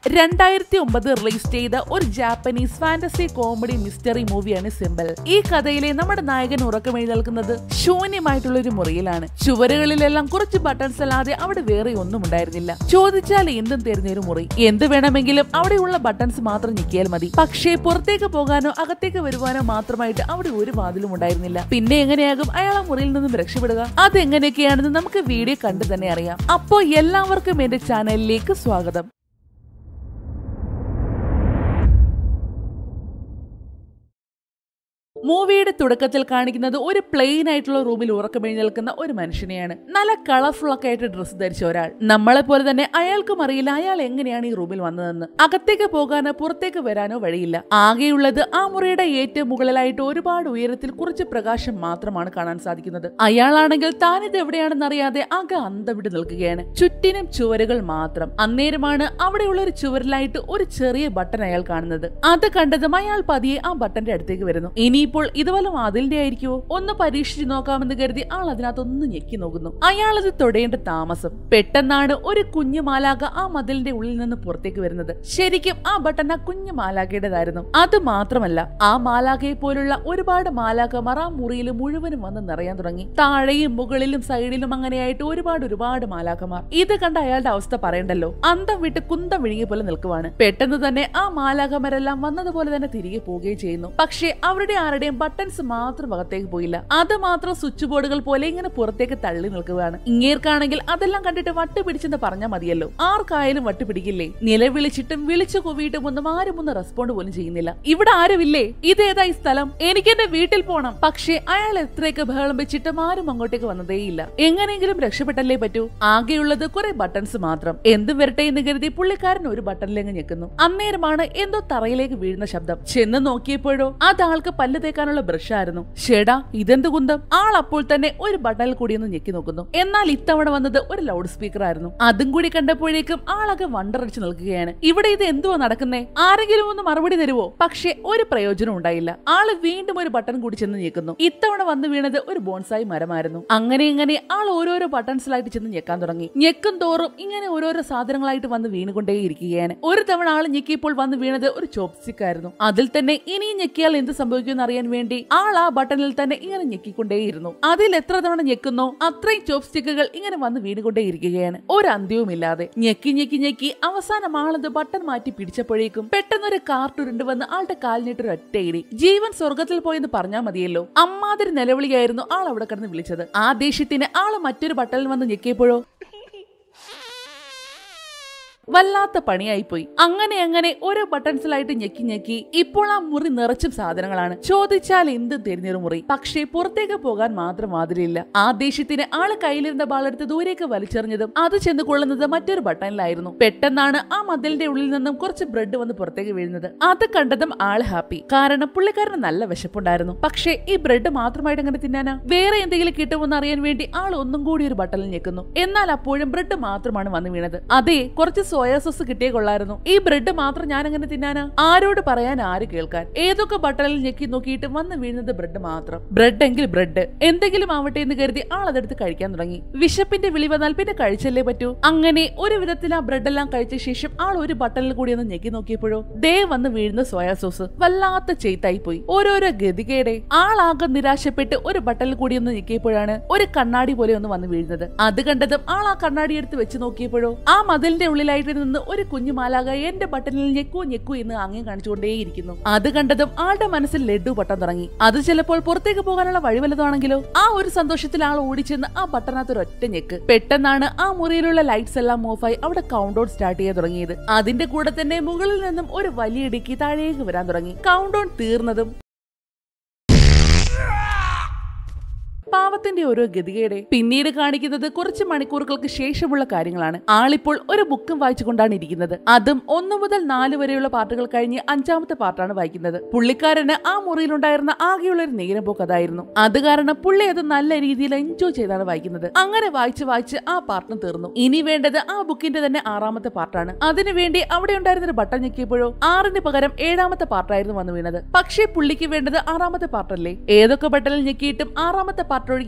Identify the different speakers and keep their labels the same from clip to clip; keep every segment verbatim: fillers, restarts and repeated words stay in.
Speaker 1: രണ്ടായിരത്തി ഒമ്പത് റിലീസ് ചെയ്ത ഒരു ജാപ്പനീസ് ഫാന്റസി കോമഡി മിസ്റ്ററി മൂവിയാണ് സിമ്പിൾ. ഈ കഥയിലെ നമ്മുടെ നായകൻ ഉറക്കമെഴുന്നേൽക്കുന്നത് ശൂന്യമായിട്ടുള്ള ഒരു മുറിയിലാണ്. ചുവരുകളിലെല്ലാം കുറച്ച് ബട്ടൺസ് അല്ലാതെ അവിടെ വേറെ ഒന്നും ഉണ്ടായിരുന്നില്ല. ചോദിച്ചാൽ എന്തും തരുന്നൊരു മുറി. എന്ത് വേണമെങ്കിലും അവിടെയുള്ള ബട്ടൺസ് മാത്രം ഞെക്കിയാൽ മതി. പക്ഷേ പുറത്തേക്ക് പോകാനോ അകത്തേക്ക് വരുവാനോ മാത്രമായിട്ട് അവിടെ ഒരു വാതിലും ഉണ്ടായിരുന്നില്ല. പിന്നെ എങ്ങനെയാകും അയാൾ ആ മുറിയിൽ നിന്നും രക്ഷപ്പെടുക? അതെങ്ങനെയൊക്കെയാണെന്ന് നമുക്ക് വീഡിയോ കണ്ടു തന്നെ അറിയാം. അപ്പോ എല്ലാവർക്കും എന്റെ ചാനലിലേക്ക് സ്വാഗതം. മൂവിയുടെ തുടക്കത്തിൽ കാണിക്കുന്നത് ഒരു പ്ലെയിൻ ആയിട്ടുള്ള റൂമിൽ ഉറക്കമെഴുന്നേൽക്കുന്ന ഒരു മനുഷ്യനെയാണ്. നല്ല കളർഫുൾ ഒക്കെ ആയിട്ട് ഡ്രസ്സ് ധരിച്ച ഒരാൾ. നമ്മളെ പോലെ തന്നെ അയാൾക്കും അറിയില്ല അയാൾ എങ്ങനെയാണ് ഈ റൂമിൽ വന്നതെന്ന്. അകത്തേക്ക് പോകാനോ പുറത്തേക്ക് വരാനോ വഴിയില്ല. ആകെയുള്ളത് ആ മുറിയുടെ ഏറ്റവും മുകളിലായിട്ട് ഒരുപാട് ഉയരത്തിൽ കുറച്ച് പ്രകാശം മാത്രമാണ് കാണാൻ സാധിക്കുന്നത്. അയാളാണെങ്കിൽ താനിത് എവിടെയാണെന്ന് അറിയാതെ ആകെ അന്തം വിട്ട് നിൽക്കുകയാണ്. ചുറ്റിനും ചുവരുകൾ മാത്രം. അന്നേരമാണ് അവിടെയുള്ള ഒരു ചുവരിലായിട്ട് ഒരു ചെറിയ ബട്ടൺ അയാൾ കാണുന്നത്. അത് കണ്ടതും അയാൾ പതിയെ ആ ബട്ടന്റെ അടുത്തേക്ക് വരുന്നു. ഇനി ഇപ്പോൾ ഇത് വല്ലതും അതിന്റെ ആയിരിക്കുമോ? ഒന്ന് പരീക്ഷിച്ചു നോക്കാമെന്ന് കരുതി ആൾ അതിനകത്തൊന്ന് ഞെക്കി നോക്കുന്നു. അയാൾ അത് തൊടേണ്ട താമസം. പെട്ടെന്നാണ് ഒരു കുഞ്ഞു മാലാക ആ മതിലിന്റെ ഉള്ളിൽ നിന്ന് പുറത്തേക്ക് വരുന്നത്. ശരിക്കും ആ ബട്ടൺ ആ കുഞ്ഞു മാലാകയുടേതായിരുന്നു. അത് മാത്രമല്ല, ആ മാലാകയെ പോലുള്ള ഒരുപാട് മാലാകമാർ ആ മുറിയിൽ മുഴുവനും വന്ന് നിറയാൻ തുടങ്ങി. താഴെയും മുകളിലും സൈഡിലും അങ്ങനെയായിട്ട് ഒരുപാട് ഒരുപാട് മാലാകമാർ. ഇത് കണ്ട അയാളുടെ അവസ്ഥ പറയണ്ടല്ലോ. അന്തം വിട്ട് കുന്തം വിഴുങ്ങിയ പോലെ നിൽക്കുവാണ്. പെട്ടെന്ന് തന്നെ ആ മാലാകമാരെല്ലാം വന്നതുപോലെ തന്നെ തിരികെ പോവുകയും ചെയ്യുന്നു. പക്ഷേ അവരുടെ ആരുടെ ബട്ടൺസ് മാത്രം അകത്തേക്ക് പോയില്ല. അത് മാത്രം സ്വിച്ച് ബോർഡുകൾ പോലെ ഇങ്ങനെ പുറത്തേക്ക് തള്ളി നിൽക്കുകയാണ്. ഇങ്ങേർക്കാണെങ്കിൽ അതെല്ലാം കണ്ടിട്ട് വട്ട് പിടിച്ചെന്ന് പറഞ്ഞാൽ മതിയല്ലോ. ആർക്കായാലും വട്ട് പിടിക്കില്ലേ? നിലവിളിച്ചിട്ടും വിളിച്ചു കൂവിയിട്ടും ഒന്നും ആരും ഒന്ന് റെസ്പോണ്ട് പോലും ചെയ്യുന്നില്ല. ഇവിടെ ആരുമില്ലേ? ഇതേതാ ഈ സ്ഥലം? എനിക്ക് എന്റെ വീട്ടിൽ പോണം. പക്ഷേ അയാൾ എത്രയൊക്കെ ബഹളം വെച്ചിട്ടും ആരും അങ്ങോട്ടേക്ക് വന്നതേയില്ല. എങ്ങനെയെങ്കിലും രക്ഷപ്പെട്ടല്ലേ പറ്റൂ. ആകെയുള്ളത് കുറെ ബട്ടൺസ് മാത്രം. എന്തും വരട്ടെ എന്ന് കരുതി പുള്ളിക്കാരൻ ഒരു ബട്ടണിലേക്ക് ഞെക്കുന്നു. അന്നേരമാണ് എന്തോ തറയിലേക്ക് വീഴുന്ന ശബ്ദം. ചെന്ന് നോക്കിയപ്പോഴോ അത് ആൾക്ക് പല്ല് ാനുള്ള ബ്രഷായിരുന്നു. ഷേടാ, ഇതെന്ത് കുന്തം! ആൾ അപ്പോൾ തന്നെ ഒരു ബട്ടണിൽ കൂടി ഒന്ന് ഞെക്കി നോക്കുന്നു. എന്നാൽ ഇത്തവണ വന്നത് ഒരു ലൗഡ് സ്പീക്കർ ആയിരുന്നു. അതും കൂടി കണ്ടപ്പോഴേക്കും ആളൊക്കെ വണ്ടറടിച്ച് നിൽക്കുകയാണ്. ഇവിടെ ഇത് എന്തുവാ നടക്കുന്നേ? ആരെങ്കിലും ഒന്ന് മറുപടി തരുവോ? പക്ഷേ ഒരു പ്രയോജനം ഉണ്ടായില്ല. ആള് വീണ്ടും ഒരു ബട്ടൺ കൂടി ചെന്ന് ഞെക്കുന്നു. ഇത്തവണ വന്ന് വീണത് ഒരു ബോൺസായി മരമായിരുന്നു. അങ്ങനെ ഇങ്ങനെ ആൾ ഓരോരോ ബട്ടൺസിലായിട്ട് ചെന്ന് ഞെക്കാൻ തുടങ്ങി. ഞെക്കും തോറും ഇങ്ങനെ ഓരോരോ സാധനങ്ങളായിട്ട് വന്ന് വീണുകൊണ്ടേയിരിക്കുകയാണ്. ഒരു തവണ ആൾ ഞെക്കിയപ്പോൾ വന്ന് വീണത് ഒരു ചോപ്സ്റ്റിക് ആയിരുന്നു. അതിൽ തന്നെ ഇനിയും ഞെക്കിയാൽ എന്ത് സംഭവിക്കുമെന്ന് അറിയാൻ വേണ്ടി ആൾ ആ ബട്ടണിൽ തന്നെ ഇങ്ങനെ ഞെക്കിക്കൊണ്ടേയിരുന്നു. അതിൽ എത്ര തവണ ഞെക്കുന്നോ അത്രയും ചോപ്സ്റ്റിക്കുകൾ ഇങ്ങനെ വന്ന് വീണുകൊണ്ടേയിരിക്കുകയാണ്. ഒരു അന്ത്യവുമില്ലാതെ ഞെക്കി ഞെക്കി ഞെക്കി അവസാനം ആളത് ബട്ടൺ മാറ്റി പിടിച്ചപ്പോഴേക്കും പെട്ടെന്നൊരു കാർട്ടുരുണ്ട് വന്ന് ആളുടെ കാലിനിട്ടൊരു ഒറ്റയിടി. ജീവൻ സ്വർഗത്തിൽ പോയെന്ന് പറഞ്ഞാൽ മതിയല്ലോ. അമ്മാതിരി നിലവിളിയായിരുന്നു ആൾ അവിടെ കിടന്ന് വിളിച്ചത്. ആ ദേഷ്യത്തിന് ആള് മറ്റൊരു ബട്ടണിൽ വന്ന് ഞെക്കിയപ്പോഴോ വല്ലാത്ത പണിയായിപ്പോയി. അങ്ങനെ അങ്ങനെ ഓരോ ബട്ടൺസിലായിട്ട് ഞെക്കി ഞെക്കി ഇപ്പോൾ ആ മുറി നിറച്ചും സാധനങ്ങളാണ്. ചോദിച്ചാൽ എന്ത് തെരഞ്ഞൊരു മുറി. പക്ഷേ പുറത്തേക്ക് പോകാൻ മാത്രം മാതിരിയില്ല. ആ ദേഷ്യത്തിന് ആള് കയ്യിലിരുന്ന ബാളെടുത്ത് ദൂരേക്ക് വലിച്ചെറിഞ്ഞതും അത് ചെന്ന് കൊള്ളുന്നത് മറ്റൊരു ബട്ടണിലായിരുന്നു. പെട്ടെന്നാണ് ആ മതിലിന്റെ ഉള്ളിൽ നിന്നും കുറച്ച് ബ്രെഡ് വന്ന് പുറത്തേക്ക് വീഴുന്നത്. അത് കണ്ടതും ആള് ഹാപ്പി. കാരണം പുള്ളിക്കാരന് നല്ല വിശപ്പുണ്ടായിരുന്നു. പക്ഷേ ഈ ബ്രെഡ് മാത്രമായിട്ട് എങ്ങനെ തിന്നാനാ? വേറെ എന്തെങ്കിലും കിട്ടുമെന്ന് അറിയാൻ വേണ്ടി ആൾ ഒന്നും കൂടി ഒരു ബട്ടണിൽ ഞെക്കുന്നു. എന്നാൽ അപ്പോഴും ബ്രെഡ് മാത്രമാണ് വന്ന് വീണത്. അതെ, കുറച്ച് സോയാ സോസ് കിട്ടിയേ കൊള്ളായിരുന്നു. ഈ ബ്രെഡ് മാത്രം ഞാൻ അങ്ങനെ തിന്നാനാ? ആരോട് പറയാൻ, ആര് കേൾക്കാൻ? ഏതൊക്കെ ബട്ടണിൽ ഞെക്കി നോക്കിയിട്ട് വന്ന് വീഴുന്നത് ബ്രെഡ് മാത്രം. ബ്രെഡ് എങ്കിൽ ബ്രെഡ്, എന്തെങ്കിലും ആവട്ടെ എന്ന് കരുതി ആൾ അതെടുത്ത് കഴിക്കാൻ തുടങ്ങി. വിശപ്പിന്റെ വിളി വന്നാൽ പിന്നെ കഴിച്ചല്ലേ പറ്റൂ. അങ്ങനെ ഒരു വിധത്തിൽ ആ ബ്രെഡ് എല്ലാം കഴിച്ച ശേഷം ആൾ ഒരു ബട്ടണിൽ കൂടി ഒന്ന് ഞെക്കി നോക്കിയപ്പോഴോ ദേ വന്ന് വീഴുന്ന സോയാ സോസ്. വല്ലാത്ത ചെയ്ത്തായി പോയി. ഓരോരോ ഗതികേടെ ആളാകെ നിരാശപ്പെട്ട് ഒരു ബട്ടണിൽ കൂടി ഒന്ന് ഞെക്കിയപ്പോഴാണ് ഒരു കണ്ണാടി പോലെ ഒന്ന് വന്ന് വീഴുന്നത്. അത് കണ്ടതും ആൾ ആ കണ്ണാടി എടുത്ത് വെച്ച് നോക്കിയപ്പോഴോ ആ മതിലിന്റെ ഉള്ളിലായിട്ട് നിന്ന് ഒരു കുഞ്ഞു മാലാക എന്റെ ബട്ടണിൽ ഞെക്കൂ ഞെക്കൂ എന്ന് അങ്ങേ കാണിച്ചുകൊണ്ടേയിരിക്കുന്നു. അത് കണ്ടതും ആളുടെ മനസ്സിൽ ലഡു പൊട്ടാൻ തുടങ്ങി. അത് ചിലപ്പോൾ പുറത്തേക്ക് പോകാനുള്ള വഴി വല്ലതാണെങ്കിലോ? ആ ഒരു സന്തോഷത്തിൽ ആൾ ഓടിച്ചെന്ന് ആ ബട്ടണാത്തൊരു ഒറ്റ ഞെക്ക്. പെട്ടെന്നാണ് ആ മുറിയിലുള്ള ലൈറ്റ്സ് എല്ലാം ഓഫായി അവിടെ കൗണ്ട് ഡൗൺ സ്റ്റാർട്ട് ചെയ്യാൻ തുടങ്ങിയത്. അതിന്റെ കൂടെ തന്നെ മുകളിൽ നിന്നും ഒരു വലിയ ഇടുക്കി താഴേക്ക് വരാൻ തുടങ്ങി. കൗണ്ട് ഡൗൺ തീർന്നതും പാവത്തിന്റെ ഓരോ ഗതികേടെ പിന്നീട് കാണിക്കുന്നത് കുറച്ച് മണിക്കൂറുകൾക്ക് ശേഷമുള്ള കാര്യങ്ങളാണ്. ആളിപ്പോൾ ഒരു ബുക്കും വായിച്ചുകൊണ്ടാണ് ഇരിക്കുന്നത്. അതും ഒന്നു മുതൽ നാല് വരെയുള്ള പാർട്ടുകൾ കഴിഞ്ഞ് അഞ്ചാമത്തെ പാർട്ടാണ് വായിക്കുന്നത്. പുള്ളിക്കാരന് ആ മുറിയിലുണ്ടായിരുന്ന ആകെയുള്ള ഒരു നേരമ്പോക്ക് അതായിരുന്നു. അത് കാരണം പുള്ളി അത് നല്ല രീതിയിൽ എൻജോയ് ചെയ്താണ് വായിക്കുന്നത്. അങ്ങനെ വായിച്ച് വായിച്ച് ആ പാർട്ടും തീർന്നു. ഇനി വേണ്ടത് ആ ബുക്കിന്റെ തന്നെ ആറാമത്തെ പാർട്ടാണ്. അതിനുവേണ്ടി അവിടെ ഉണ്ടായിരുന്ന ഒരു ബട്ടൺ ഞെക്കിയപ്പോഴോ ആറിന് പകരം ഏഴാമത്തെ പാർട്ടായിരുന്നു വന്നു വീണത്. പക്ഷേ പുള്ളിക്ക് വേണ്ടത് ആറാമത്തെ പാർട്ടല്ലേ? ഏതൊക്കെ ബട്ടണിൽ ഞെക്കിയിട്ടും ആറാമത്തെ പാർട്ട് ഒഴികെ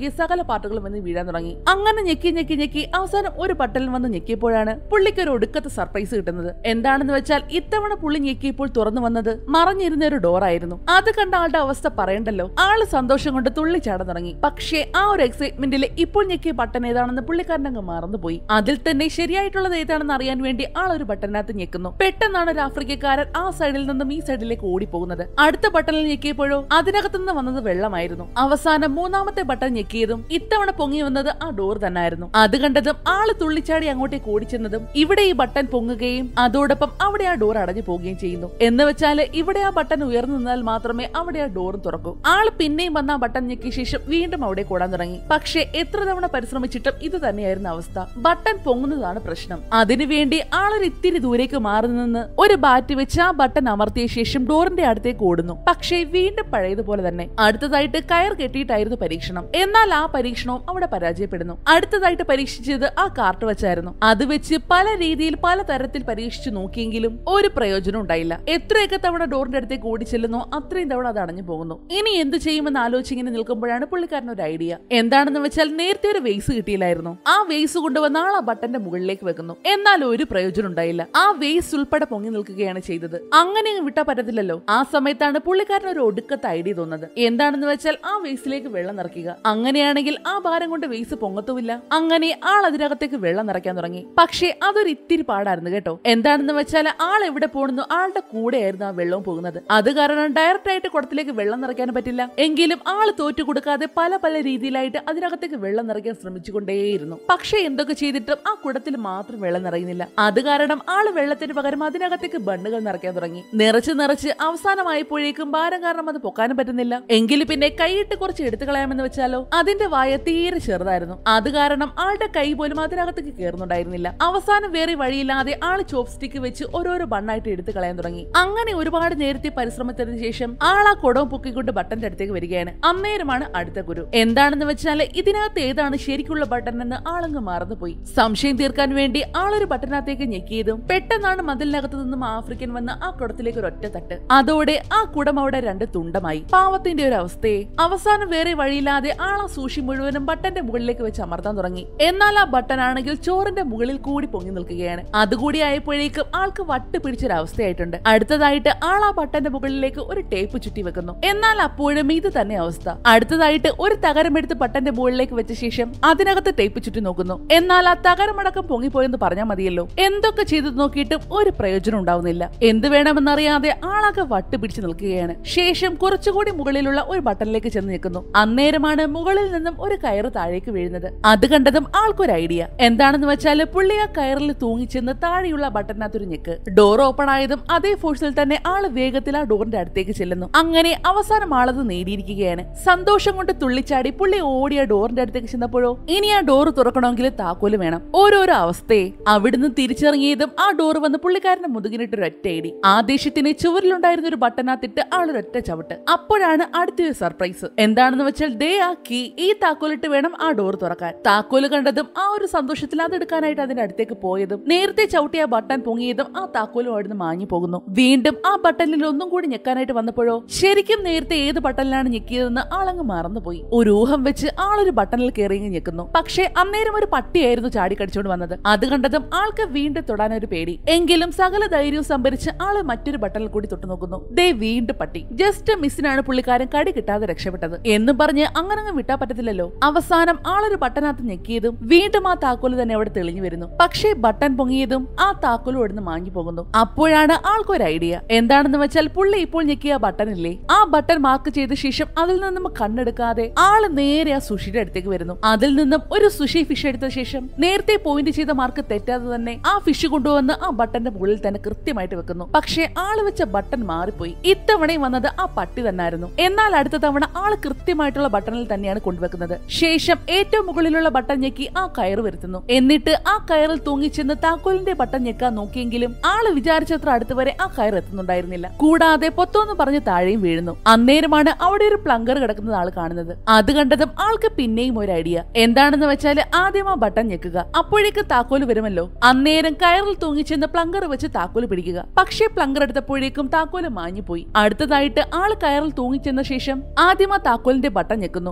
Speaker 1: ഞെക്കി സകല പാർട്ടുകളും വന്ന് വീഴാൻ തുടങ്ങി. അങ്ങനെ ഞെക്കി ഞെക്കി ഞെക്കി അവസാനം ഒരു ബട്ടണിൽ വന്ന് ഞെക്കിയപ്പോഴാണ് പുള്ളിക്ക് ഒരു ഒടുക്കത്തെ സർപ്രൈസ് കിട്ടുന്നത്. എന്താണെന്ന് വെച്ചാൽ ഇത്തവണ പുള്ളി ഞെക്കിയപ്പോൾ തുറന്നു വന്നത് മറഞ്ഞിരുന്ന ഒരു ഡോർ ആയിരുന്നു. അത് കണ്ട ആളുടെ അവസ്ഥ പറയണ്ടല്ലോ. ആള് സന്തോഷം കൊണ്ട് തുള്ളിച്ചാടാൻ തുടങ്ങി. പക്ഷേ ആ ഒരു എക്സൈറ്റ്മെന്റിൽ ഇപ്പോൾ ഞെക്കിയ ബട്ടൺ ഏതാണെന്ന് പുള്ളിക്കാരൻ അങ്ങ് മറന്നുപോയി. അതിൽ തന്നെ ശരിയായിട്ടുള്ളത് ഏതാണെന്ന് അറിയാൻ വേണ്ടി ആൾ ഒരു ബട്ടണിനകത്ത് ഞെക്കുന്നു. പെട്ടെന്നാണ് ഒരു ആഫ്രിക്കക്കാരൻ ആ സൈഡിൽ നിന്നും ഈ സൈഡിലേക്ക് ഓടിപ്പോകുന്നത്. അടുത്ത ബട്ടണിൽ ഞെക്കിയപ്പോഴോ അതിനകത്തുനിന്ന് വന്നത് വെള്ളമായിരുന്നു. അവസാനം മൂന്നാമത്തെ ബട്ടൺ ഞെക്കിയതും ഇത്തവണ പൊങ്ങി വന്നത് ആ ഡോർ തന്നെയായിരുന്നു. അത് കണ്ടതും ആള് തുള്ളിച്ചാടി അങ്ങോട്ടേക്ക് ഓടിച്ചെന്നതും ഇവിടെ ഈ ബട്ടൺ പൊങ്ങുകയും അതോടൊപ്പം അവിടെ ആ ഡോർ അടഞ്ഞു പോവുകയും ചെയ്യുന്നു. എന്ന് വെച്ചാല് ഇവിടെ ആ ബട്ടൺ ഉയർന്നു നിന്നാൽ മാത്രമേ അവിടെ ആ ഡോറും തുറക്കൂ. ആള് പിന്നെയും വന്ന ആ ബട്ടൺ ഞെക്കിയ ശേഷം വീണ്ടും അവിടെ കൂടാൻ തുടങ്ങി. പക്ഷെ എത്ര തവണ പരിശ്രമിച്ചിട്ടും ഇത് തന്നെയായിരുന്നു അവസ്ഥ. ബട്ടൺ പൊങ്ങുന്നതാണ് പ്രശ്നം. അതിനുവേണ്ടി ആളൊരു ഇത്തിരി ദൂരേക്ക് മാറി നിന്ന് ഒരു ബാറ്റ് വെച്ച് ആ ബട്ടൺ അമർത്തിയ ശേഷം ഡോറിന്റെ അടുത്തേക്ക് ഓടുന്നു. പക്ഷേ വീണ്ടും പഴയതുപോലെ തന്നെ. അടുത്തതായിട്ട് കയർ കെട്ടിയിട്ടായിരുന്നു പരീക്ഷണം. എന്നാൽ ആ പരീക്ഷണവും അവിടെ പരാജയപ്പെടുന്നു. അടുത്തതായിട്ട് പരീക്ഷിച്ചത് ആ കാർട്ട് വെച്ചായിരുന്നു. അത് വെച്ച് പല രീതിയിൽ പല തരത്തിൽ പരീക്ഷിച്ചു നോക്കിയെങ്കിലും ഒരു പ്രയോജനം ഉണ്ടായില്ല. എത്രയൊക്കെ തവണ ഡോറിന്റെ അടുത്തേക്ക് ഓടി ചെല്ലുന്നോ അത്രയും തവണ അത് അടഞ്ഞു പോകുന്നു. ഇനി എന്ത് ചെയ്യുമെന്ന് ആലോചിച്ചിങ്ങനെ നിൽക്കുമ്പോഴാണ് പുള്ളിക്കാരൻ ഒരു ഐഡിയ. എന്താണെന്ന് വെച്ചാൽ നേരത്തെ ഒരു വെയ്സ് കിട്ടിയില്ലായിരുന്നു. ആ വെയ്സ് കൊണ്ടുവന്ന ആൾ ആ ബട്ടന്റെ മുകളിലേക്ക് വെക്കുന്നു. എന്നാൽ ഒരു പ്രയോജനം ഉണ്ടായില്ല. ആ വെയ്സ് ഉൾപ്പെടെ പൊങ്ങി നിൽക്കുകയാണ് ചെയ്തത്. അങ്ങനെ വിട്ടാ പറ്റത്തില്ലല്ലോ. ആ സമയത്താണ് പുള്ളിക്കാരൻ ഒരു ഒടുക്കത്തെ ഐഡിയ തോന്നുന്നത്. എന്താണെന്ന് വെച്ചാൽ ആ വെയ്സിലേക്ക് വെള്ളം നിറയ്ക്കുക. അങ്ങനെയാണെങ്കിൽ ആ ഭാരം കൊണ്ട് വെയ്സ് പൊങ്ങത്തുമില്ല. അങ്ങനെ ആൾ അതിനകത്തേക്ക് വെള്ളം നിറയ്ക്കാൻ തുടങ്ങി. പക്ഷേ അതൊരു ഇത്തിരി പാടായിരുന്നു കേട്ടോ. എന്താണെന്ന് വെച്ചാൽ ആൾ എവിടെ പോകുന്നു ആളുടെ കൂടെയായിരുന്നു ആ വെള്ളവും പോകുന്നത്. അത് കാരണം ഡയറക്റ്റ് ആയിട്ട് കുടത്തിലേക്ക് വെള്ളം നിറയ്ക്കാൻ പറ്റില്ല. എങ്കിലും ആള് തോറ്റു കൊടുക്കാതെ പല പല രീതിയിലായിട്ട് അതിനകത്തേക്ക് വെള്ളം നിറയ്ക്കാൻ ശ്രമിച്ചുകൊണ്ടേയിരുന്നു. പക്ഷെ എന്തൊക്കെ ചെയ്തിട്ടും ആ കുടത്തിൽ മാത്രം വെള്ളം നിറയുന്നില്ല. അത് കാരണം ആള് വെള്ളത്തിന് പകരം അതിനകത്തേക്ക് ബണ്ണുകൾ നിറയ്ക്കാൻ തുടങ്ങി. നിറച്ച് നിറച്ച് അവസാനമായപ്പോഴേക്കും ഭാരം കാരണം അത് പൊക്കാനും പറ്റുന്നില്ല. എങ്കിലും പിന്നെ കൈയിട്ട് കുറച്ച് എടുത്തു കളയാമെന്ന് വെച്ചാലോ അതിന്റെ വായ തീരെ ചെറുതായിരുന്നു. അത് കാരണം ആളുടെ കൈ പോലും അതിനകത്തേക്ക് കയറുന്നുണ്ടായിരുന്നില്ല. അവസാനം വേറെ വഴിയില്ലാതെ ആള് ചോപ്പ് സ്റ്റിക്ക് വെച്ച് ഓരോരോ ബണ്ണായിട്ട് എടുത്തു കളയാൻ തുടങ്ങി. അങ്ങനെ ഒരുപാട് നേരത്തെ പരിശ്രമത്തിന് ശേഷം ആൾ ആ കുടവും പൊക്കിക്കൊണ്ട് ബട്ടന്റെ അടുത്തേക്ക് വരികയാണ്. അന്നേരമാണ് അടുത്ത ഗുരു. എന്താണെന്ന് വെച്ചാൽ ഇതിനകത്ത് ഏതാണ് ശരിക്കുള്ള ബട്ടൺ എന്ന് ആളങ്ങ് മറന്നുപോയി. സംശയം തീർക്കാൻ വേണ്ടി ആളൊരു ബട്ടനകത്തേക്ക് ഞെക്കിയതും പെട്ടെന്നാണ് മതിലിനകത്ത് നിന്നും ആഫ്രിക്കൻ വന്ന് ആ കുടത്തിലേക്ക് ഒരു ഒറ്റ തട്ട്. അതോടെ ആ കുടം അവിടെ രണ്ട് തുണ്ടമായി. പാവത്തിന്റെ ഒരു അവസ്ഥയെ അവസാനം വേറെ വഴിയില്ലാതെ ആൾ ആ സൂഷി മുഴുവനും ബട്ടന്റെ മുകളിലേക്ക് വെച്ച് അമർത്താൻ തുടങ്ങി. എന്നാൽ ആ ബട്ടൺ ആണെങ്കിൽ ചോറിന്റെ മുകളിൽ കൂടി പൊങ്ങി നിൽക്കുകയാണ്. അതുകൂടി ആയപ്പോഴേക്കും ആൾക്ക് വട്ട് പിടിച്ചൊരവസ്ഥയായിട്ടുണ്ട്. അടുത്തതായിട്ട് ആൾ ആ ബട്ടന്റെ മുകളിലേക്ക് ഒരു ടേപ്പ് ചുറ്റി വെക്കുന്നു. എന്നാൽ അപ്പോഴും ഇത് തന്നെ അവസ്ഥ. അടുത്തതായിട്ട് ഒരു തകരമെടുത്ത് ബട്ടന്റെ മുകളിലേക്ക് വെച്ച ശേഷം അതിനകത്ത് ടേപ്പ് ചുറ്റി നോക്കുന്നു. എന്നാൽ ആ തകരമടക്കം പൊങ്ങിപ്പോയെന്ന് പറഞ്ഞാൽ മതിയല്ലോ. എന്തൊക്കെ ചെയ്തു നോക്കിയിട്ടും ഒരു പ്രയോജനം ഉണ്ടാവുന്നില്ല. എന്ത് വേണമെന്നറിയാതെ ആളാകെ വട്ട് പിടിച്ചു നിൽക്കുകയാണ്. ശേഷം കുറച്ചുകൂടി മുകളിലുള്ള ഒരു ബട്ടണിലേക്ക് ചെന്ന് നിൽക്കുന്നു. അന്നേരമാണ് മുകളിൽ നിന്നും ഒരു കയറ് താഴേക്ക് വീഴുന്നത്. അത് കണ്ടതും ആൾക്കൊരു ഐഡിയ. എന്താണെന്ന് വെച്ചാൽ പുള്ളി ആ കയറിൽ തൂങ്ങിച്ചെന്ന് താഴെയുള്ള ബട്ടണിനകത്തൊരു ഞെക്ക്. ഡോർ ഓപ്പൺ ആയതും അതേ ഫോഴ്സിൽ തന്നെ ആള് വേഗത്തിൽ ആ ഡോറിന്റെ അടുത്തേക്ക് ചെല്ലുന്നു. അങ്ങനെ അവസാനം ആളത് നേടിയിരിക്കുകയാണ്. സന്തോഷം കൊണ്ട് തുള്ളിച്ചാടി പുള്ളി ഓടിയ ഡോറിന്റെ അടുത്തേക്ക് ചെന്നപ്പോഴോ ഇനി ആ ഡോർ തുറക്കണമെങ്കിൽ താക്കോല് വേണം. ഓരോരോ അവസ്ഥയെ അവിടുന്ന് തിരിച്ചിറങ്ങിയതും ആ ഡോർ വന്ന് പുള്ളിക്കാരന്റെ മുതുകിനിട്ട് ഒരു ഒറ്റ ഇടി. ആ ദേഷ്യത്തിന് ചുവരിലുണ്ടായിരുന്ന ഒരു ബട്ടനകത്തിട്ട് ആളൊരൊറ്റ ചവിട്ട്. അപ്പോഴാണ് അടുത്തൊരു സർപ്രൈസ്. എന്താണെന്ന് വെച്ചാൽ ദേ ആ കീ ഈ താക്കോലിട്ട് വേണം ആ ഡോർ തുറക്കാൻ. താക്കോല് കണ്ടതും ആ ഒരു സന്തോഷത്തിൽ അതെടുക്കാനായിട്ട് അതിന്റെ അടുത്തേക്ക് പോയതും നേരത്തെ ചവിട്ടിയ ബട്ടൺ പൊങ്ങിയതും ആ താക്കോലും അവിടുന്ന് മാഞ്ഞു പോകുന്നു. വീണ്ടും ആ ബട്ടണിൽ ഒന്നും കൂടി ഞെക്കാനായിട്ട് വന്നപ്പോഴോ ശരിക്കും നേരത്തെ ഏത് ബട്ടണിലാണ് ഞെക്കിയതെന്ന് ആളങ്ങ് മറന്നുപോയി. ഒരു ഊഹം വെച്ച് ആളൊരു ബട്ടണിൽ കയറി ഞെക്കുന്നു. പക്ഷെ അന്നേരം ഒരു പട്ടിയായിരുന്നു ചാടിക്കടിച്ചോണ്ട് വന്നത്. അത് കണ്ടതും ആൾക്ക് വീണ്ടും തൊടാനൊരു പേടി. എങ്കിലും സകല ധൈര്യവും സംഭരിച്ച് ആള് മറ്റൊരു ബട്ടണിൽ കൂടി തൊട്ടു നോക്കുന്നു. ദേ വീണ്ടും പട്ടി. ജസ്റ്റ് മിസ്സിനാണ് പുള്ളിക്കാരൻ കടി കിട്ടാതെ രക്ഷപ്പെട്ടത് എന്ന് പറഞ്ഞ് അങ്ങനെ അങ്ങ് വിട്ടാ പറ്റത്തില്ലല്ലോ. അവസാനം ആളൊരു ബട്ടനകത്ത് ഞെക്കിയതും വീണ്ടും ആ താക്കോല് തന്നെ അവിടെ തെളിഞ്ഞു വരുന്നു. പക്ഷേ ബട്ടൺ പൊങ്ങിയതും ആ താക്കോലും അവിടുന്ന് മാഞ്ഞു പോകുന്നു. അപ്പോഴാണ് ആൾക്കൊരു ഐഡിയ. എന്താണെന്ന് വെച്ചാൽ പുള്ളി ഇപ്പോൾ ഞെക്കിയ ബട്ടൺ ഇല്ലേ, ആ ബട്ടൺ മാർക്ക് ചെയ്ത ശേഷം അതിൽ നിന്നും കണ്ണെടുക്കാതെ ആള് നേരെ ആ സുഷിയുടെ അടുത്തേക്ക് വരുന്നു. അതിൽ നിന്നും ഒരു സുഷി ഫിഷ് എടുത്ത ശേഷം നേരത്തെ പോയിന്റ് ചെയ്ത മാർക്ക് തെറ്റാതെ തന്നെ ആ ഫിഷ് കൊണ്ടുവന്ന് ആ ബട്ടന്റെ മുകളിൽ തന്നെ കൃത്യമായിട്ട് വെക്കുന്നു. പക്ഷേ ആള് വെച്ച ബട്ടൺ മാറിപ്പോയി. ഇത്തവണയും വന്നത് ആ പട്ടി തന്നെയായിരുന്നു. എന്നാൽ അടുത്ത തവണ ആള് കൃത്യമായിട്ടുള്ള ബട്ടണിൽ തന്നെയാണ് കൊണ്ടുവെക്കുന്നത്. ശേഷം ഏറ്റവും മുകളിലുള്ള ബട്ടൺ ഞെക്കി ആ കയറ് വരുത്തുന്നു. എന്നിട്ട് ആ കയറിൽ തൂങ്ങിച്ചെന്ന് താക്കോലിന്റെ ബട്ടൺ ഞെക്കാൻ നോക്കിയെങ്കിലും ആള് വിചാരിച്ചത്ര അടുത്ത് വരെ ആ കയർ എത്തുന്നുണ്ടായിരുന്നില്ല. കൂടാതെ പൊത്തോന്ന് പറഞ്ഞ് താഴെയും വീഴുന്നു. അന്നേരമാണ് അവിടെ ഒരു പ്ലങ്കർ കിടക്കുന്നത് ആള് കാണുന്നത്. അത് കണ്ടതും ആൾക്ക് പിന്നെയും ഒരു ഐഡിയ. എന്താണെന്ന് വെച്ചാൽ ആദ്യം ആ ബട്ടൺ ഞെക്കുക. അപ്പോഴേക്ക് താക്കോല് വരുമല്ലോ. അന്നേരം കയറിൽ തൂങ്ങിച്ചെന്ന് പ്ലങ്കർ വെച്ച് താക്കോല് പിടിക്കുക. പക്ഷേ പ്ലങ്കർ എടുത്തപ്പോഴേക്കും താക്കോല് മാഞ്ഞു പോയി. അടുത്തതായിട്ട് ആള് കയറിൽ തൂങ്ങിച്ചെന്ന ശേഷം ആദ്യം ആ താക്കോലിന്റെ ബട്ടൺ ഞെക്കുന്നു. ശേഷം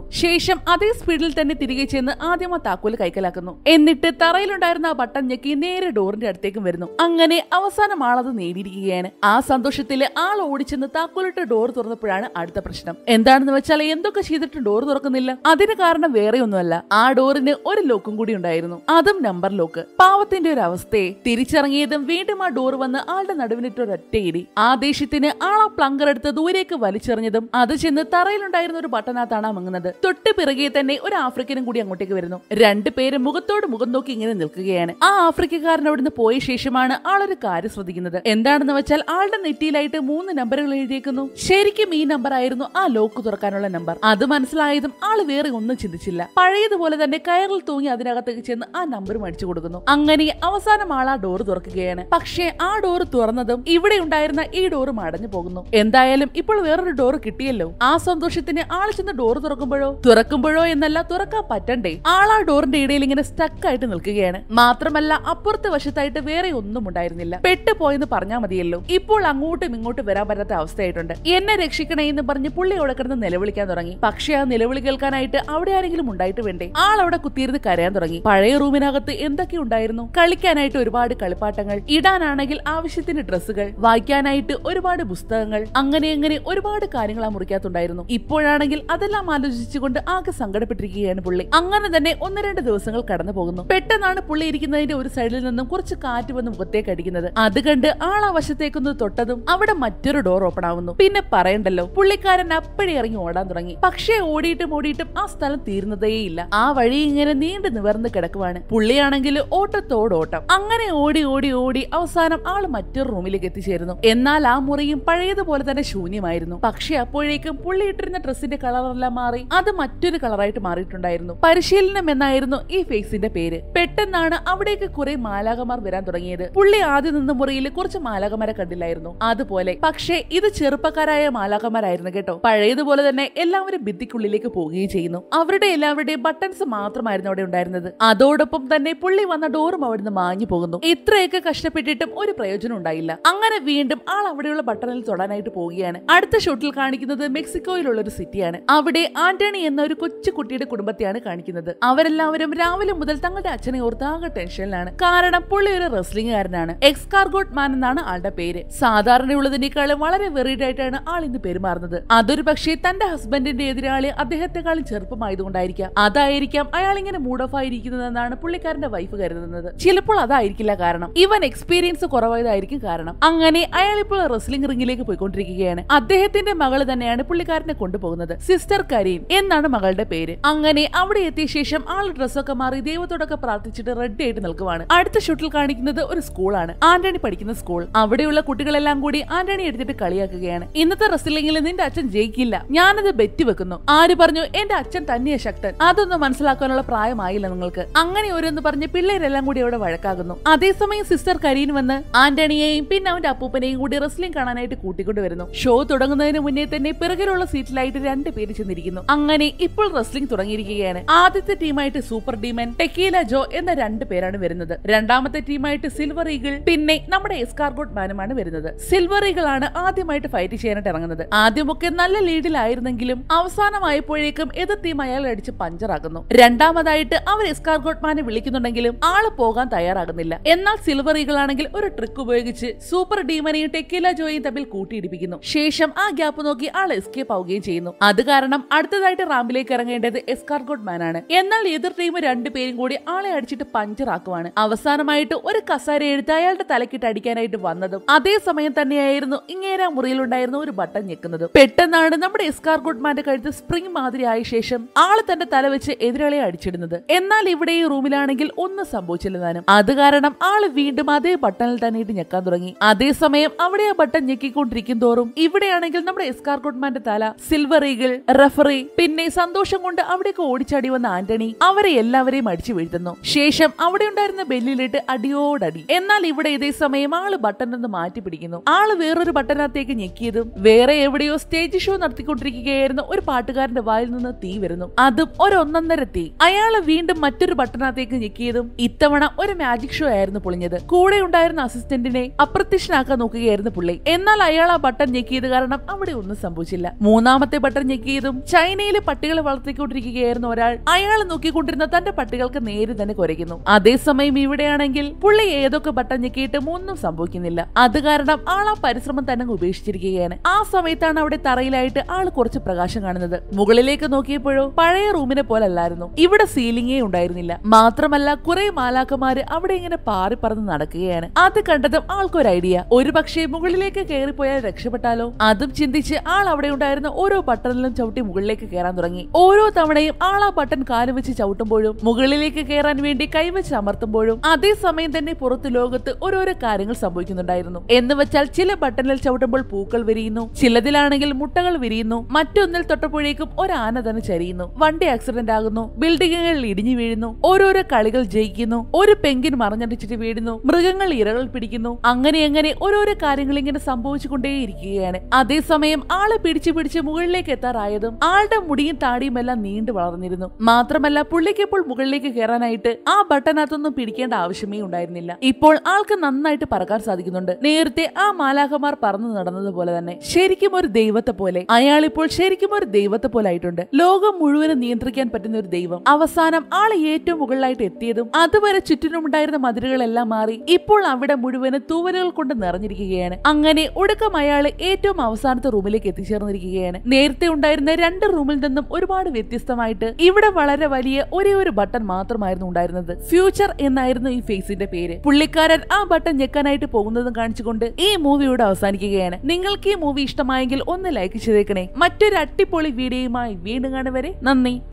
Speaker 1: ശേഷം അതേ സ്പീഡിൽ തന്നെ തിരികെ ചെന്ന് ആദ്യം ആ താക്കോല് കൈക്കലാക്കുന്നു. എന്നിട്ട് തറയിലുണ്ടായിരുന്ന ആ ബട്ടൺ ഞെക്കി നേരെ ഡോറിന്റെ അടുത്തേക്കും വരുന്നു. അങ്ങനെ അവസാനം ആളത് നേടിയിരിക്കുകയാണ്. ആ സന്തോഷത്തില് ആൾ ഓടിച്ചെന്ന് താക്കോലിട്ട് ഡോർ തുറന്നപ്പോഴാണ് അടുത്ത പ്രശ്നം. എന്താണെന്ന് വെച്ചാൽ എന്തൊക്കെ ചെയ്തിട്ട് ഡോർ തുറക്കുന്നില്ല. അതിന് കാരണം വേറെ ഒന്നുമല്ല, ആ ഡോറിന് ഒരു ലോക്കും കൂടി ഉണ്ടായിരുന്നു, അതും നമ്പർ ലോക്ക്. പാവത്തിന്റെ ഒരു അവസ്ഥയെ തിരിച്ചിറങ്ങിയതും വീണ്ടും ആ ഡോർ വന്ന് ആളുടെ നടുവിനിട്ട് ഒരൊറ്റയിടി. ആ ദേഷ്യത്തിന് ആൾ ആ പ്ലങ്കർ എടുത്ത് ദൂരേക്ക് വലിച്ചെറിഞ്ഞതും അത് ചെന്ന് തറയിലുണ്ടായിരുന്ന ഒരു ബട്ടണാത്താണ് അമങ്ങുന്നത്. തൊട്ട് പിറകെ തന്നെ ഒരു ആഫ്രിക്കനും കൂടി അങ്ങോട്ടേക്ക് വരുന്നു. രണ്ടുപേരും മുഖത്തോട് മുഖം നോക്കി ഇങ്ങനെ നിൽക്കുകയാണ്. ആ ആഫ്രിക്കക്കാരൻ അവിടുന്ന് പോയ ശേഷമാണ് ആളൊരു കാര്യം ശ്രദ്ധിക്കുന്നത്. എന്താണെന്ന് വെച്ചാൽ ആളുടെ നെറ്റിയിലായിട്ട് മൂന്ന് നമ്പറുകൾ എഴുതിയേക്കുന്നു. ശരിക്കും ഈ നമ്പർ ആയിരുന്നു ആ ലോക്ക് തുറക്കാനുള്ള നമ്പർ. അത് മനസ്സിലായതും ആള് വേറെ ഒന്നും ചിന്തിച്ചില്ല. പഴയതുപോലെ തന്നെ കയറിൽ തൂങ്ങി അതിനകത്തേക്ക് ചെന്ന് ആ നമ്പർ അടിച്ചു കൊടുക്കുന്നു. അങ്ങനെ അവസാനം ആൾ ആ ഡോർ തുറക്കുകയാണ്. പക്ഷേ ആ ഡോർ തുറന്നതും ഇവിടെ ഉണ്ടായിരുന്ന ഈ ഡോർ അടഞ്ഞു പോകുന്നു. എന്തായാലും ഇപ്പോൾ വേറൊരു ഡോർ കിട്ടിയല്ലോ. ആ സന്തോഷത്തിന് ആൾ ചെന്ന് ഡോർ തുറക്കുമ്പോഴോ തുറക്കുമ്പോഴോ എന്നല്ല, തുറക്കാൻ പറ്റണ്ടേ. ആൾ ആ ഡോറിന്റെ ഇടയിൽ ഇങ്ങനെ സ്റ്റക്ക് ആയിട്ട് നിൽക്കുകയാണ്. മാത്രമല്ല അപ്പുറത്തെ വശത്തായിട്ട് വേറെ ഒന്നും ഉണ്ടായിരുന്നില്ല. പെട്ടുപോയെന്ന് പറഞ്ഞാൽ മതിയല്ലോ. ഇപ്പോൾ അങ്ങോട്ടും ഇങ്ങോട്ടും വരാൻ പറ്റാത്ത അവസ്ഥയായിട്ടുണ്ട്. എന്നെ രക്ഷിക്കണേ എന്ന് പറഞ്ഞ് പുള്ളി അവിടെ കിടന്ന് നിലവിളിക്കാൻ തുടങ്ങി. പക്ഷേ ആ നിലവിളി കേൾക്കാനായിട്ട് അവിടെ ആരെങ്കിലും ഉണ്ടായിട്ട് വേണ്ടേ. ആൾ അവിടെ കുത്തിയിരുന്ന് കരയാൻ തുടങ്ങി. പഴയ റൂമിനകത്ത് എന്തൊക്കെ ഉണ്ടായിരുന്നു. കളിക്കാനായിട്ട് ഒരുപാട് കളിപ്പാട്ടങ്ങൾ, ഇടാനാണെങ്കിൽ ആവശ്യത്തിന് ഡ്രസ്സുകൾ, വായിക്കാനായിട്ട് ഒരുപാട് പുസ്തകങ്ങൾ, അങ്ങനെ അങ്ങനെ ഒരുപാട് കാര്യങ്ങൾ ആ മുറിക്കകത്തുണ്ടായിരുന്നു. ഇപ്പോഴാണെങ്കിൽ അതെല്ലാം ആലോചിച്ചുകൊണ്ട് ആകെ സങ്കടപ്പെട്ടിരിക്കുകയാണ് പുള്ളി. അങ്ങനെ തന്നെ ഒന്ന് രണ്ട് ദിവസങ്ങൾ കടന്നു പോകുന്നു. പെട്ടെന്നാണ് പുള്ളി ഇരിക്കുന്നതിന്റെ ഒരു സൈഡിൽ നിന്നും കുറച്ച് കാറ്റ് വന്ന് മുഖത്തേക്ക് അടിക്കുന്നത്. അത് കണ്ട് ആൾ ആ വശത്തേക്കൊന്ന് തൊട്ടതും അവിടെ മറ്റൊരു ഡോർ ഓപ്പൺ ആവുന്നു. പിന്നെ പറയണ്ടല്ലോ, പുള്ളിക്കാരൻ അപ്പഴേ ഇറങ്ങി ഓടാൻ തുടങ്ങി. പക്ഷേ ഓടിയിട്ടും ഓടിയിട്ടും ആ സ്ഥലം തീർന്നതേയില്ല. ആ വഴി ഇങ്ങനെ നീണ്ടു നിവർന്ന് കിടക്കുവാണ്. പുള്ളിയാണെങ്കിൽ ഓട്ടത്തോടോട്ടം. അങ്ങനെ ഓടി ഓടി ഓടി അവസാനം ആൾ മറ്റൊരു റൂമിലേക്ക് എത്തിച്ചേരുന്നു. എന്നാൽ ആ മുറിയും പഴയതുപോലെ തന്നെ ശൂന്യമായിരുന്നു. പക്ഷെ അപ്പോഴേക്കും പുള്ളി ഇട്ടിരുന്ന ഡ്രസ്സിന്റെ കളറെല്ലാം മാറി അത് മറ്റൊരു കളറായിട്ട് മാറിയിട്ടുണ്ടായിരുന്നു. പരിശീലനം എന്നായിരുന്നു ഈ ഫേസിന്റെ പേര്. പെട്ടെന്നാണ് അവിടേക്ക് കുറെ മാലാകമാർ വരാൻ തുടങ്ങിയത്. പുള്ളി ആദ്യം നിന്ന മുറിയിൽ കുറച്ച് മാലാകമാരെ കണ്ടില്ലായിരുന്നു. അതുപോലെ പക്ഷേ ഇത് ചെറുപ്പക്കാരായ മാലാകമാരായിരുന്നു കേട്ടോ. പഴയതുപോലെ തന്നെ എല്ലാവരും ഭിത്തിക്കുള്ളിലേക്ക് പോവുകയും ചെയ്യുന്നു. അവരുടെ എല്ലാവരുടെയും ബട്ടൺസ് മാത്രമായിരുന്നു അവിടെ ഉണ്ടായിരുന്നത്. അതോടൊപ്പം തന്നെ പുള്ളി വന്ന ഡോറും അവിടുന്ന് മാഞ്ഞു പോകുന്നു. ഇത്രയൊക്കെ കഷ്ടപ്പെട്ടിട്ടും ഒരു പ്രയോജനം ഉണ്ടായില്ല. അങ്ങനെ വീണ്ടും ആൾ അവിടെയുള്ള ബട്ടണിൽ തൊടാനായിട്ട് പോവുകയാണ്. അടുത്ത ഷോട്ടിൽ കാണിക്കുന്നത് മെക്സിക്കോയിലുള്ള ഒരു സിറ്റിയാണ്. അവിടെ ആന്റണി എന്ന ഒരു കൊച്ചു കുട്ടിയുടെ കുടുംബത്തെയാണ് കാണിക്കുന്നത്. അവരെല്ലാവരും രാവിലെ മുതൽ തങ്ങളുടെ അച്ഛനെ ഓർത്ത് ആകെ ടെൻഷനിലാണ്. കാരണം പുള്ളി ഒരു റെസ്ലിംഗുകാരനാണ്. എക്സ്കാർഗോട്ട് മാൻ എന്നാണ് ആളുടെ പേര്. സാധാരണയുള്ളതിനേക്കാളും വളരെ വെറീഡ് ആയിട്ടാണ് ആൾ ഇന്ന് പെരുമാറുന്നത്. അതൊരു പക്ഷേ തന്റെ ഹസ്ബൻഡിന്റെ എതിരാളി അദ്ദേഹത്തെക്കാളും ചെറുപ്പമായതുകൊണ്ടായിരിക്കാം. അതായിരിക്കാം അയാൾ ഇങ്ങനെ മൂഡ് ഓഫ് ആയിരിക്കുന്നതെന്നാണ് പുള്ളിക്കാരന്റെ വൈഫ് കരുതുന്നത്. ചിലപ്പോൾ അതായിരിക്കില്ല കാരണം. ഇവൻ എക്സ്പീരിയൻസ് കുറവായതായിരിക്കും കാരണം. അങ്ങനെ അയാൾ ഇപ്പോൾ റെസ്ലിംഗ് റിംഗിലേക്ക് പോയിക്കൊണ്ടിരിക്കുകയാണ്. അദ്ദേഹത്തിന്റെ മകള് തന്നെയാണ് പുള്ളിക്കാരനെ കൊണ്ടുപോകുന്നത്. സിസ്റ്റർ കരീൻ എന്നാണ് മകളുടെ പേര്. അങ്ങനെ അവിടെ എത്തിയ ശേഷം ആൾ ഡ്രസ്സൊക്കെ മാറി ദൈവത്തോടൊക്കെ പ്രാർത്ഥിച്ചിട്ട് റെഡി ആയിട്ട് നിൽക്കുവാണ്. അടുത്ത ഷൂട്ടിൽ കാണിക്കുന്നത് ഒരു സ്കൂളാണ്. ആന്റണി പഠിക്കുന്ന സ്കൂൾ. അവിടെയുള്ള കുട്ടികളെല്ലാം കൂടി ആന്റണി എടുത്തിട്ട് കളിയാക്കുകയാണ്. ഇന്നത്തെ റെസ്ലിംഗിൽ നിന്റെ അച്ഛൻ ജയിക്കില്ല, ഞാനത് ബെറ്റ് വെക്കുന്നു. ആര് പറഞ്ഞു? എന്റെ അച്ഛൻ തന്നെയാ ശക്തൻ. അതൊന്നും മനസ്സിലാക്കാനുള്ള പ്രായമായില്ല നിങ്ങൾക്ക്. അങ്ങനെ ഓരോന്ന് പറഞ്ഞ് പിള്ളേരെല്ലാം കൂടി അവിടെ വഴക്കാകുന്നു. അതേസമയം സിസ്റ്റർ കരീൻ വന്ന് ആന്റണിയെയും പിന്നെ അവന്റെ അപ്പൂപ്പനെയും കൂടി റെസ്ലിംഗ് കാണാനായിട്ട് കൂട്ടിക്കൊണ്ടുവരുന്നു. ഷോ തുടങ്ങുന്നതിന് മുന്നേ തന്നെ പിറകിലുള്ള സീറ്റിലായിട്ട് രണ്ട് പേര് ചെന്നിരിക്കുന്നു. അങ്ങനെ ഇപ്പോൾ റെസ്ലിംഗ് തുടങ്ങിയിരിക്കുകയാണ്. ആദ്യത്തെ ടീമായിട്ട് സൂപ്പർ ഡീമൻ, ടെക്കീല ജോ എന്ന രണ്ട് പേരാണ് വരുന്നത്. രണ്ടാമത്തെ ടീമായിട്ട് സിൽവർ ഈഗിൾ, പിന്നെ നമ്മുടെ എസ്കാർഗോട്ട് മാനുമാണ് വരുന്നത്. സിൽവർ ഈഗിൾ ആണ് ആദ്യമായിട്ട് ഫൈറ്റ് ചെയ്യാനായിട്ട് ഇറങ്ങുന്നത്. ആദ്യമൊക്കെ നല്ല ലീഡിലായിരുന്നെങ്കിലും അവസാനമായപ്പോഴേക്കും എതിർ ടീം അയാൾ അടിച്ച് പഞ്ചറാക്കുന്നു. രണ്ടാമതായിട്ട് അവർ എസ്കാർഗോട്ട് മാനെ വിളിക്കുന്നുണ്ടെങ്കിലും ആള് പോകാൻ തയ്യാറാകുന്നില്ല. എന്നാൽ സിൽവർ ഈഗിൾ ആണെങ്കിൽ ഒരു ട്രിക്ക് ഉപയോഗിച്ച് സൂപ്പർ ഡീമനെയും ടെക്കീല ജോയും തമ്മിൽ കൂട്ടിയിടിപ്പിക്കുന്നു. ശേഷം ആ ഗ്യാപ്പ് നോക്കി ആൾ എസ്കേപ്പ് ആവുകയും ചെയ്യുന്നു. അത് കാരണം അടുത്തതായിട്ട് റാമ്പിലേക്ക് ഇറങ്ങേണ്ടത് എസ്കാർഗോട്ട് മാൻ ആണ്. എന്നാൽ എതിർ ടീം രണ്ടുപേരും കൂടി ആളെ അടിച്ചിട്ട് പഞ്ചറാക്കുവാണ്. അവസാനമായിട്ട് ഒരു കസാര എടുത്ത് അയാളുടെ തലക്കിട്ട് അടിക്കാനായിട്ട് വന്നതും അതേ സമയം തന്നെയായിരുന്നു ഇങ്ങേരാ മുറിയിലുണ്ടായിരുന്ന ഒരു ബട്ടൺ ഞെക്കുന്നത്. പെട്ടെന്നാണ് നമ്മുടെ എസ്കാർഗോട്ട് മാന്റെ കഴുത്ത് സ്പ്രിംഗ് മാതിരി ആയ ശേഷം ആള് തന്റെ തല വെച്ച് എതിരാളിയെ അടിച്ചിടുന്നത്. എന്നാൽ ഇവിടെ ഈ റൂമിലാണെങ്കിൽ ഒന്നും സംഭവിച്ചില്ല താനും. അത് കാരണം ആള് വീണ്ടും അതേ ബട്ടണിൽ തന്നെ ഇട്ട് ഞെക്കാൻ തുടങ്ങി. അതേസമയം അവിടെ ആ ബട്ടൺ ഞെക്കിക്കൊണ്ടിരിക്കും തോറും ഇവിടെയാണെങ്കിൽ നമ്മുടെ എസ്കാർഗോട്ട് മാന്റെ തല, സിൽവർ ഈഗിൾ, റെഫറി, പിന്നെ സന്തോഷം കൊണ്ട് അവിടേക്ക് ഓടിച്ചാടി വന്ന ആന്റണി അവരെ എല്ലാവരെയും അടിച്ചു വീഴ്ത്തുന്നു. ശേഷം അവിടെ ഉണ്ടായിരുന്ന ബെല്ലിലിട്ട് അടിയോടടി. എന്നാൽ ഇവിടെ ഇതേ സമയം ആള് ബട്ടൺ ഒന്ന് മാറ്റി പിടിക്കുന്നു. ആള് വേറൊരു ബട്ടനകത്തേക്ക് ഞെക്കിയതും വേറെ എവിടെയോ സ്റ്റേജ് ഷോ നടത്തിക്കൊണ്ടിരിക്കുകയായിരുന്ന ഒരു പാട്ടുകാരന്റെ വായിൽ നിന്ന് തീ വരുന്നു. അതും ഒരു ഒന്നൊന്നര തീ. അയാള് വീണ്ടും മറ്റൊരു ബട്ടനകത്തേക്ക് ഞെക്കിയതും ഇത്തവണ ഒരു മാജിക് ഷോ ആയിരുന്നു പൊളിഞ്ഞത്. കൂടെ ഉണ്ടായിരുന്ന അസിസ്റ്റന്റിനെ അപ്രത്യക്ഷനാക്കാൻ നോക്കുകയായിരുന്നു പുള്ളി. എന്നാൽ അയാൾ ആ ബട്ടൺ ഞെക്കിയത് കാരണം അവിടെ ഒന്നും സംഭവിച്ചില്ല. മൂന്നാമത്തെ ബട്ടൺ ഞെക്കിയതും ചൈനയിലെ പട്ട പട്ടികളെ വളർത്തിക്കൊണ്ടിരിക്കുകയായിരുന്ന ഒരാൾ അയാൾ നോക്കിക്കൊണ്ടിരുന്ന തന്റെ പട്ടികൾക്ക് നേരെ തന്നെ കുരയ്ക്കുന്നു. അതേസമയം ഇവിടെയാണെങ്കിൽ പുള്ളി ഏതൊക്കെ ബട്ടൺ ഞെക്കിയിട്ട് ഒന്നും സംഭവിക്കുന്നില്ല. അത് കാരണം ആൾ ആ പരിശ്രമം തന്നെ ഉപേക്ഷിച്ചിരിക്കുകയാണ്. ആ സമയത്താണ് അവിടെ തറയിലായിട്ട് ആൾ കുറച്ച് പ്രകാശം കാണുന്നത്. മുകളിലേക്ക് നോക്കിയപ്പോഴോ പഴയ റൂമിനെ പോലെ അല്ലായിരുന്നു. ഇവിടെ സീലിംഗേ ഉണ്ടായിരുന്നില്ല. മാത്രമല്ല കുറെ മാലാക്കന്മാര് അവിടെ ഇങ്ങനെ പാറി പറന്ന് നടക്കുകയാണ്. അത് കണ്ടതും ആൾക്കൊരു ഐഡിയ, ഒരു പക്ഷേ മുകളിലേക്ക് കയറിപ്പോയാൽ രക്ഷപ്പെട്ടാലോ. അതും ചിന്തിച്ച് ആൾ അവിടെ ഉണ്ടായിരുന്ന ഓരോ ബട്ടണിലും ചവിട്ടി മുകളിലേക്ക് കയറാൻ തുടങ്ങി. ഓരോ തവണയും ആൾ ആ ബട്ടൺ കാലു വെച്ച് ചവിട്ടുമ്പോഴും മുകളിലേക്ക് കയറാൻ വേണ്ടി കൈവച്ച് അമർത്തുമ്പോഴും അതേസമയം തന്നെ പുറത്തു ലോകത്ത് ഓരോരോ കാര്യങ്ങൾ സംഭവിക്കുന്നുണ്ടായിരുന്നു. എന്ന് വെച്ചാൽ ചില ബട്ടണിൽ ചവിട്ടുമ്പോൾ പൂക്കൾ വിരിയുന്നു, ചിലതിലാണെങ്കിൽ മുട്ടകൾ വിരിയുന്നു, മറ്റൊന്നിൽ തൊട്ടപ്പോഴേക്കും ഒരു ആന തന്നെ ചരിയുന്നു, വണ്ടി ആക്സിഡന്റ് ആകുന്നു, ബിൽഡിങ്ങുകളിൽ ഇടിഞ്ഞു വീഴുന്നു, ഓരോരോ കളികൾ ജയിക്കുന്നു, ഒരു പെങ്കിൻ മറഞ്ഞടിച്ചിട്ട് വീഴുന്നു, മൃഗങ്ങൾ ഇരകൾ പിടിക്കുന്നു. അങ്ങനെ അങ്ങനെ ഓരോരോ കാര്യങ്ങൾ ഇങ്ങനെ സംഭവിച്ചുകൊണ്ടേയിരിക്കുകയാണ്. അതേസമയം ആളെ പിടിച്ചു പിടിച്ച് മുകളിലേക്ക് എത്താറായതും ആളുടെ മുടിയും താടിയും എല്ലാം നീണ്ടു വളർന്നിരുന്നു. മാത്രമല്ല പുള്ളിക്ക് ഇപ്പോൾ മുകളിലേക്ക് കയറാനായിട്ട് ആ ബട്ടനകത്തൊന്നും പിടിക്കേണ്ട ആവശ്യമേ ഉണ്ടായിരുന്നില്ല. ഇപ്പോൾ ആൾക്ക് നന്നായിട്ട് പറക്കാൻ സാധിക്കുന്നുണ്ട്. നേരത്തെ ആ മാലാഖമാർ പറന്നു നടന്നതുപോലെ തന്നെ ശരിക്കും ഒരു ദൈവത്തെ പോലെ അയാൾ ഇപ്പോൾ ശരിക്കും ഒരു ദൈവത്തെ പോലെ ആയിട്ടുണ്ട്. ലോകം മുഴുവനും നിയന്ത്രിക്കാൻ പറ്റുന്ന ഒരു ദൈവം. അവസാനം ആള് ഏറ്റവും മുകളിലായിട്ട് എത്തിയതും അതുവരെ ചുറ്റിനുമുണ്ടായിരുന്ന മതിലുകളെല്ലാം മാറി ഇപ്പോൾ അവിടെ മുഴുവനും തൂവലുകൾ കൊണ്ട് നിറഞ്ഞിരിക്കുകയാണ്. അങ്ങനെ ഒടുക്കം അയാള് ഏറ്റവും അവസാനത്തെ റൂമിലേക്ക് എത്തിച്ചേർന്നിരിക്കുകയാണ്. നേരത്തെ ഉണ്ടായിരുന്ന രണ്ട് റൂമിൽ നിന്നും ഒരുപാട് വ്യത്യസ്തമായിട്ട് ഇവിടെ വളരെ വലിയ ഒരേ ഒരു ബട്ടൺ മാത്രമായിരുന്നു ഉണ്ടായിരുന്നത്. ഫ്യൂച്ചർ എന്നായിരുന്നു ഈ ഫേസിന്റെ പേര്. പുള്ളിക്കാരൻ ആ ബട്ടൺ ഞെക്കാനായിട്ട് പോകുന്നതും കാണിച്ചുകൊണ്ട് ഈ മൂവിയോട് അവസാനിക്കുകയാണ്. നിങ്ങൾക്ക് ഈ മൂവി ഇഷ്ടമായെങ്കിൽ ഒന്ന് ലൈക്ക് ചെയ്തേക്കണേ. മറ്റൊരു അടിപൊളി വീഡിയോയുമായി വീണ്ടും കാണുവരെ നന്ദി.